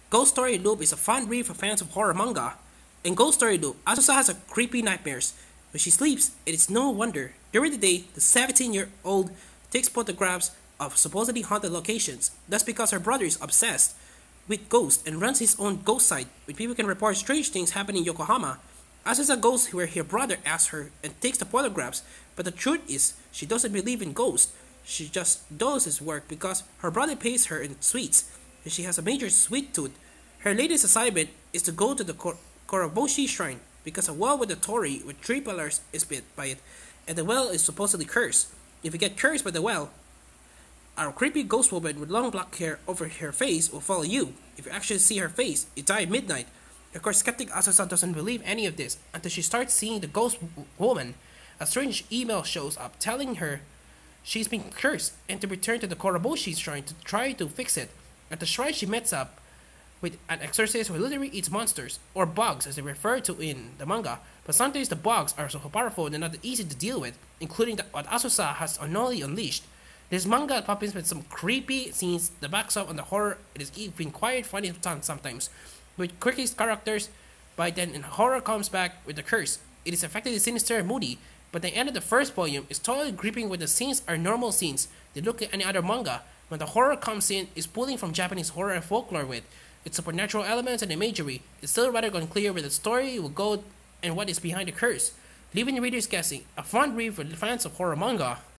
Ghost Story Loop is a fun read for fans of horror manga. In Ghost Story Loop, Asusa has a creepy nightmares. When she sleeps, it is no wonder. During the day, the 17-year-old takes photographs of supposedly haunted locations. That's because her brother is obsessed with ghosts and runs his own ghost site, where people can report strange things happening in Yokohama. Asusa goes where her brother asks her and takes the photographs, but the truth is, she doesn't believe in ghosts. She just does his work because her brother pays her in sweets, and she has a major sweet tooth. Her latest assignment is to go to the Koroboshi Shrine because a well with a torii with three pillars is built by it, and the well is supposedly cursed. If you get cursed by the well, a creepy ghost woman with long black hair over her face will follow you. If you actually see her face, you die at midnight. Of course, skeptic Asusa doesn't believe any of this until she starts seeing the ghost woman. A strange email shows up telling her she's been cursed and to return to the Koroboshi Shrine to try to fix it. At the shrine, she meets up with an exorcist who literally eats monsters, or bugs as they refer to in the manga. But sometimes the bugs are so powerful and not easy to deal with, including what Asusa has unknowingly unleashed. This manga opens with some creepy scenes that backs up on the horror. It is even quite funny sometimes, with quirky characters, but then horror comes back with the curse. It is effectively sinister and moody, but the end of the first volume is totally gripping when the scenes are normal scenes. They look like any other manga. When the horror comes in, is pulling from Japanese horror and folklore with its supernatural elements and imagery. It's still rather unclear where the story will go and what is behind the curse, leaving readers guessing. A fun read for fans of horror manga.